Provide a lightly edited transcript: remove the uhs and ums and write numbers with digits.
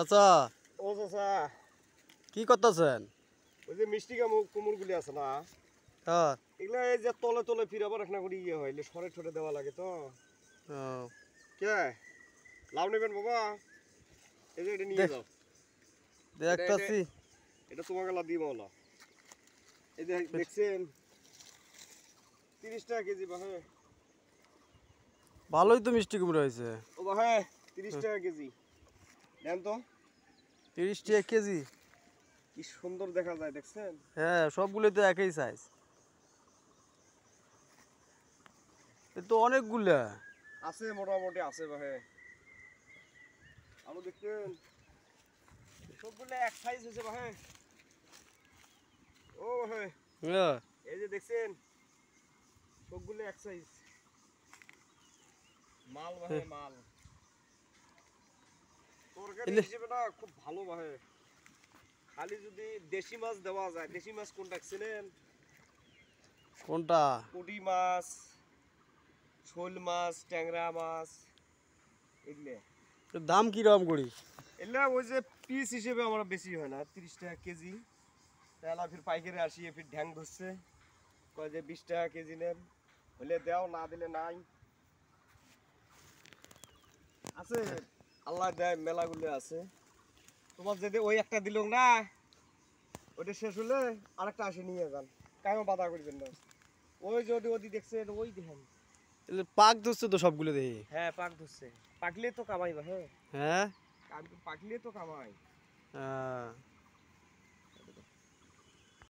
চাচা ও চাচা কি করতেছেন? ওই যে মিষ্টি কুমড়গুলি আছে না, হ্যাঁ। এগুলা এই যে তলে তলে ফিরাবার একটা করে ইয়ে হয়, সরে ঠরে দেওয়া লাগে তো। কে লাভ নেবেন বাবা? এই যে এটা নিয়ে যাও, দেখতাছি। এটা তোমাকে লাভ দিব না। এই যে দেখছেন 30 টাকা কেজি বাহে। ভালোই তো মিষ্টি কুমড়া হয়েছে। ও বাহে 30 টাকা কেজি দেন তো। 30 টাকা কেজি? কি সুন্দর দেখা যায় দেখছেন? হ্যাঁ, সবগুলোই তো একই সাইজ। এ তো অনেকগুলা আছে, মোটামুটি আছে বাহে। আরো দেখছেন সবগুলো এক সাইজ হয়েছে বাহে। ও বাহে হ্যাঁ। এই যে দেখছেন সবগুলো এক সাইজ মাল বাহে, মাল তরকারি হিসেবে না খুব ভালো বাহে। খালি যদি দেশি মাছ দেওয়া যায়। দেশি মাছ কোনটা চিনেন? কোনটা? পুঁটি মাছ, শোল মাছ, ট্যাংরা মাছ, এগুলো। দাম কিরকম করি? এগুলা ওই যে পিস হিসেবে আমরা বেশি হয় না, 30 টাকা কেজি। তাহলে ফির পাইকারি আসিয়ে ফির ঢ্যাং ধরছে, কয় যে 20 টাকা কেজি নেন, হলে দেও, না দিলে নাই। আছে আল্লাহ দেয়, মেলাগুলো আছে। তোমার যদি ওই একটা দিল না, ওটা শেষ হলে আরেকটা আসে নিয়ে যান, কায়ও বাধা করবেন না। ওই যদি ওদি দেখছেন, ওই দেখেন পাক ধরছে তো সবগুলো দেখি। হ্যাঁ পাক ধরছে। পাকলে তো কামাই বা। হ্যাঁ হ্যাঁ। পাকলে তো কামাই।